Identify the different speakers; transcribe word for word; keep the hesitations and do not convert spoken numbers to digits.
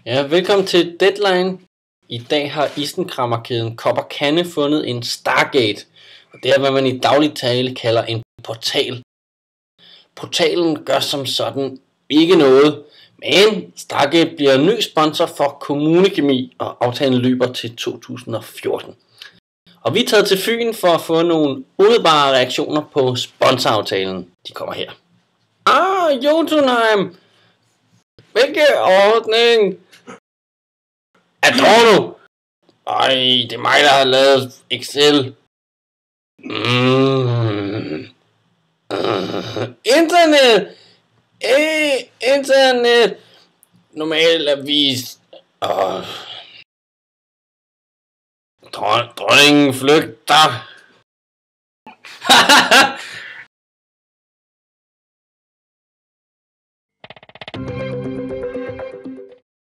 Speaker 1: Ja, velkommen til Deadline. I dag har isenkræmmerkæden Kop og Kande fundet en Stargate, og det er, hvad man i daglig tale kalder en portal. Portalen gør som sådan ikke noget, men Stargate bliver ny sponsor for Kommunekemi, og aftalen løber til to tusind og fjorten. Og vi er taget til Fyn for at få nogle umiddelbare reaktioner på sponsoraftalen. De kommer her. Ah, Jotunheim! Hvilke ordning? Adorno! Ej, det er mig, der har lavet Excel. Mm. Uh. Internet! Eh, internet! Normal avis. Uh. Dron- dronningen flygter.